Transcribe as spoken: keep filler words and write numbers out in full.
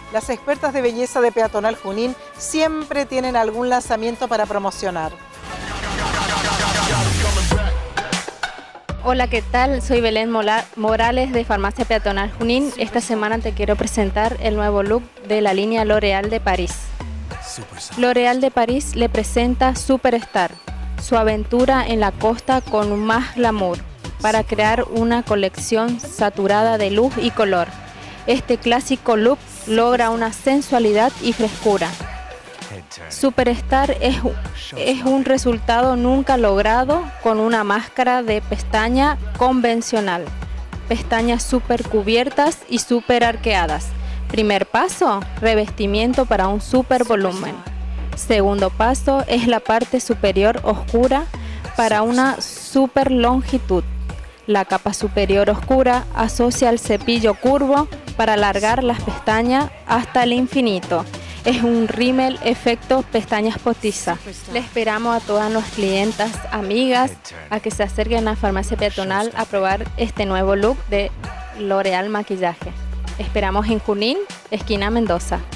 Las expertas de belleza de Peatonal Junín siempre tienen algún lanzamiento para promocionar. Hola, ¿qué tal? Soy Belén Morales de Farmacia Peatonal Junín. Esta semana te quiero presentar el nuevo look de la línea L'Oréal de París. L'Oréal de París le presenta Superstar, su aventura en la costa con más glamour, para crear una colección saturada de luz y color. Este clásico look logra una sensualidad y frescura. Superstar es, es un resultado nunca logrado con una máscara de pestaña convencional, pestañas super cubiertas y super arqueadas. Primer paso, revestimiento para un super volumen. Segundo paso es la parte superior oscura para una super longitud. La capa superior oscura asocia el cepillo curvo para alargar las pestañas hasta el infinito. Es un rímel efecto pestañas postizas. Le esperamos a todas nuestras clientas, amigas, a que se acerquen a Farmacia Peatonal a probar este nuevo look de L'Oréal Maquillaje. Esperamos en Junín, esquina Mendoza.